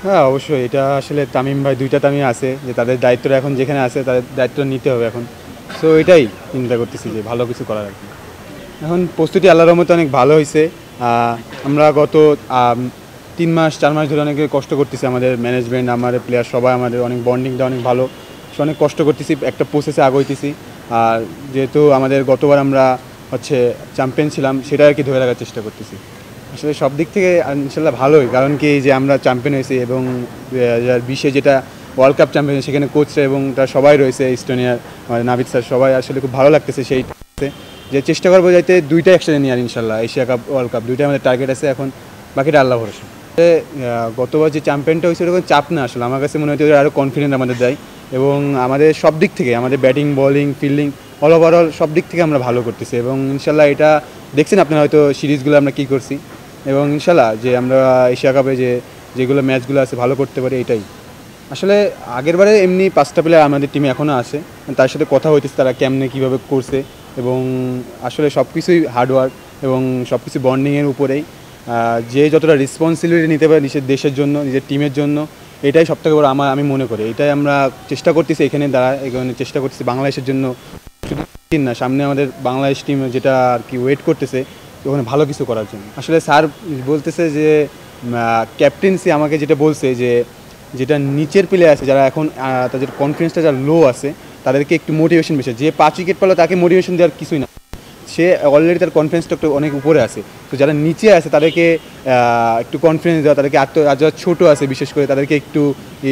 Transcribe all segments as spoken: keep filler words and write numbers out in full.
হ্যাঁ, অবশ্যই এটা আসলে তামিম ভাই দুইটা তামিম আছে যে তাদের দায়িত্বটা এখন যেখানে আছে তাদের দায়িত্ব নিতে হবে এখন। সো এটাই চিন্তা করতেছি যে ভালো কিছু করার আর কি। এখন প্রস্তুতি আল্লাহর রহমতে অনেক ভালো হয়েছে। আমরা গত আম, তিন মাস চার মাস ধরে অনেক কষ্ট করতেছি, আমাদের ম্যানেজমেন্ট আমাদের প্লেয়ার সবাই আমাদের অনেক বন্ডিংটা অনেক ভালো। সো অনেক কষ্ট করতেছি, একটা প্রসেসে আগাইতেছি। আর যেহেতু আমাদের গতবার আমরা হচ্ছে চ্যাম্পিয়ন ছিলাম, সেটা আর কি ধরে রাখার চেষ্টা করতেছি। আসলে সব দিক থেকে ইনশাল্লাহ ভালোই, কারণ কি যে আমরা চ্যাম্পিয়ন হয়েছি এবং দুই হাজার বিশে যেটা ওয়ার্ল্ড কাপ চ্যাম্পিয়ন, সেখানে কোচরা এবং তার সবাই রয়েছে, ইস্টোনিয়ার আমাদের নাভিদ স্যার সবাই, আসলে খুব ভালো লাগতেছে। সেই যে চেষ্টা করবো যাইতে দুইটা একসাথে নিয়ে আর ইনশাল্লাহ এশিয়া কাপ ওয়ার্ল্ড কাপ দুইটাই আমাদের টার্গেট আছে, এখন বাকিটা আল্লাহ ভরসা। গতবার যে চ্যাম্পিয়নটা হয়েছে ওরকম চাপ না, আসলে আমার কাছে মনে হচ্ছে আরও কনফিডেন্ট আমাদের দেয় এবং আমাদের সব দিক থেকে আমাদের batting bowling fielding all overall সব দিক থেকে আমরা ভালো করতেছি এবং ইনশাল্লাহ এটা দেখছেন আপনারা হয়তো সিরিজগুলো আমরা কী করছি এবং ইনশাল্লাহ যে আমরা এশিয়া কাপে যে যেগুলো ম্যাচগুলো আছে ভালো করতে পারি এটাই। আসলে আগেরবারে এমনি পাঁচটা প্লেয়ার আমাদের টিমে এখনও আছে, তার সাথে কথা হইতেছে তারা কেমনে কীভাবে করছে এবং আসলে সব কিছুই হার্ডওয়ার্ক এবং সব কিছু বন্ডিংয়ের উপরেই। যে যতটা রেসপন্সিবিলিটি নিতে পারে নিজের দেশের জন্য নিজের টিমের জন্য, এটাই সবথেকে বড় আমার আমি মনে করি। এটাই আমরা চেষ্টা করতেছি এখানে দ্বারা এখানে চেষ্টা করতেছি বাংলাদেশের জন্য, শুধু না সামনে আমাদের বাংলাদেশ টিম যেটা আর কি ওয়েট করতেছে ওখানে ভালো কিছু করার জন্য। আসলে স্যার বলতেছে যে ক্যাপ্টেন্সি আমাকে যেটা বলছে যে যেটা নিচের প্লেয়ার আছে যারা এখন তাদের কনফিডেন্সটা যারা লো আছে তাদেরকে একটু মোটিভেশন বেশি, যে পাঁচ উইকেট পেলো তাকে মোটিভেশন দেওয়ার কিছুই না, সে অলরেডি তার কনফিডেন্সটা একটু অনেক উপরে আছে। তো যারা নিচে আছে তাদেরকে একটু কনফিডেন্স দেওয়া, তাদেরকে আত্ম যারা ছোটো আছে বিশেষ করে তাদেরকে একটু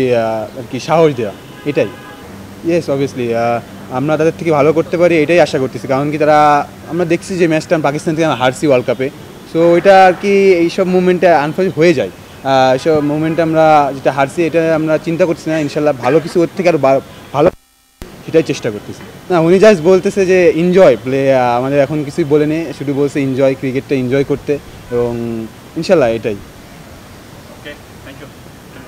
আর কি সাহস দেওয়া, এটাই। ইয়েস অবভিয়াসলি আমরা তাদের থেকে ভালো করতে পারি এটাই আশা করতেছি, কারণ কি তারা আমরা দেখছি যে ম্যাচটা পাকিস্তান থেকে আমরা হারছি ওয়ার্ল্ড কাপে। সো এটা আর কি এইসব মুভমেন্টে আনফর্চুনেট হয়ে যায়, এইসব মুভমেন্টে আমরা যেটা হারছি এটা আমরা চিন্তা করছি না, ইনশাল্লাহ ভালো কিছু ওর থেকে আরও ভালো সেটাই চেষ্টা করতেছি। না উনি জাস্ট বলতেছে যে এনজয় প্লে, আমাদের এখন কিছুই বলেনি, শুধু বলছে এনজয় ক্রিকেটটা এনজয় করতে এবং ইনশাল্লাহ এটাই। Okay, thank you.